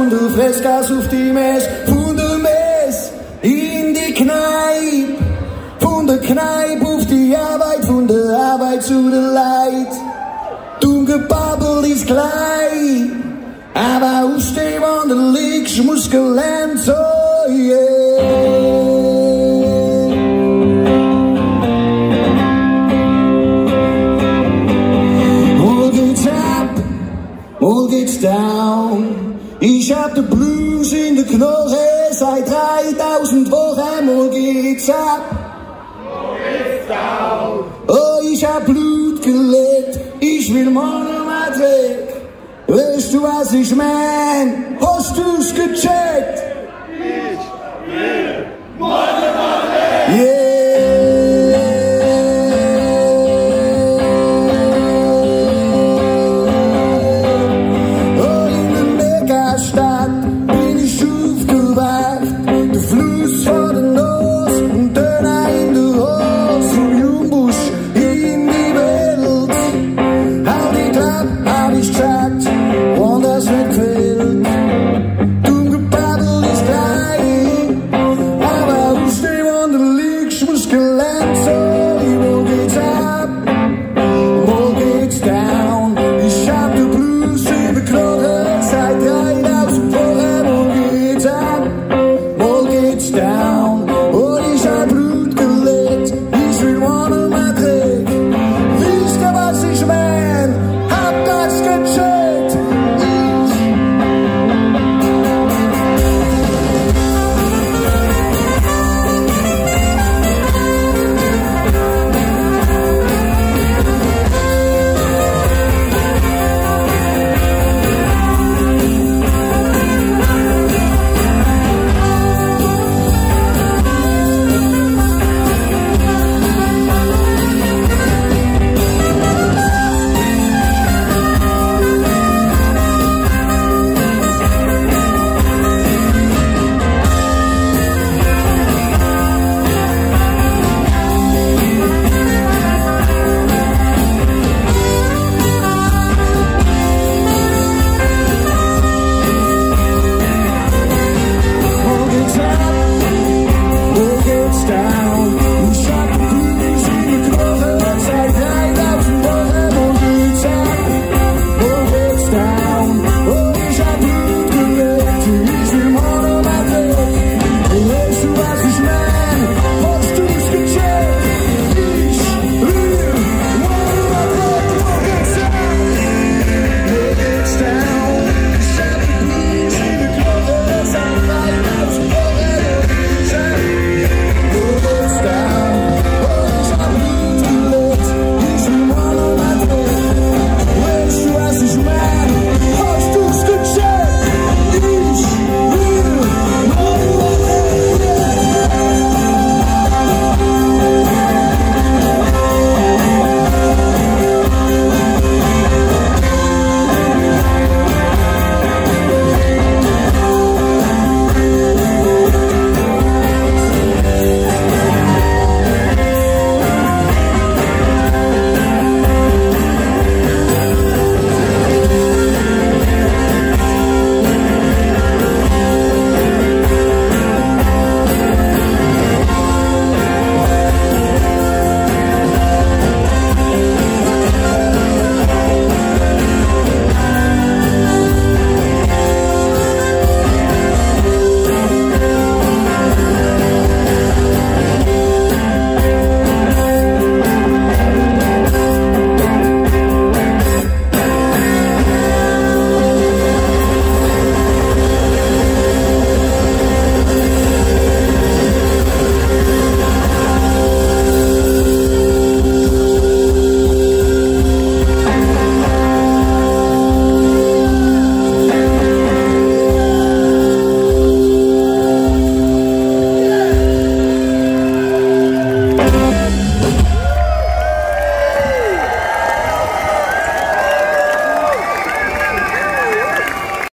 von der Fressgas auf die Mess, von der Mess in die Kneipe, von der Kneipe auf die Arbeit, von der Arbeit zu der Leid. Gebabbel ist klein, aber aufstehen, wenn du liegst, muss gelernt so, yeah. Mal geht's up, mal geht's down. Ich hab den Blues in der Knoche seit 3000 Wochen. Mal geht's up, mal geht's down. Oh, ich hab Blut geleckt. Ich will Mannheimer Dreck. Weißt du, was ich mein? Hast du's gecheckt? Ich will Mannheimer Dreck. Yeah. Oh, in der Megastadt bin ich aufgewacht. Der Fluss vor der Nase und Döner in der Hose. Vom Jungbusch in die Welt. Hab ich gesagt, und das wird gefällt. Dumm gebabbel ist klein, aber aufstehen, wenn du liegst, muss gelernt sein.